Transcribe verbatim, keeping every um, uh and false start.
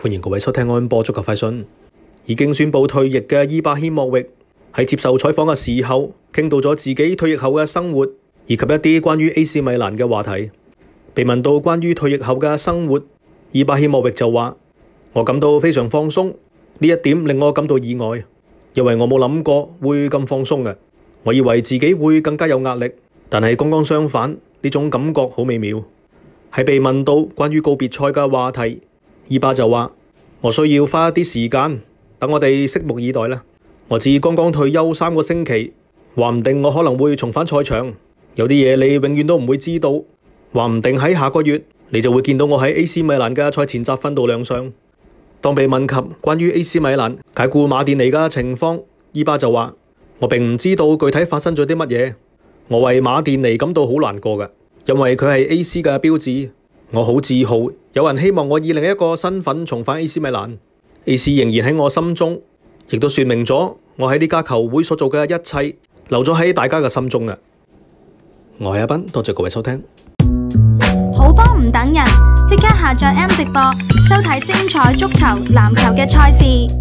歡迎各位收聽安波足球快訊。已經宣布退役嘅伊巴希莫域喺接受採訪嘅時候，傾到咗自己退役後嘅生活，以及一啲關於 A C 米蘭嘅話題。被問到關於退役後嘅生活，伊巴希莫域就話：我感到非常放鬆，呢一點令我感到意外，因為我冇諗過會咁放鬆嘅。我以為自己會更加有壓力，但係剛剛相反，呢種感覺好美妙。喺被問到關於告別賽嘅話題，伊巴就話：我需要花一啲時間，等我哋拭目以待啦。我自剛剛退休三個星期，話唔定我可能會重返賽場。有啲嘢你永遠都唔會知道，話唔定喺下個月你就會見到我喺 A C 米蘭嘅賽前集訓度亮相。當被問及關於 A C 米蘭解雇馬甸尼嘅情況，伊巴就話：我並唔知道具體發生咗啲乜嘢。我為馬甸尼感到好難過嘅，因為佢係 A C 嘅標誌。我好自豪，有人希望我以另一個身份重返 A C 米蘭。A C 仍然喺我心中，亦都說明咗我喺呢家球會所做嘅一切留咗喺大家嘅心中嘅。我係阿斌，多謝各位收聽。 好波唔等人，即刻下載 M 直播，收睇精彩足球、籃球嘅賽事。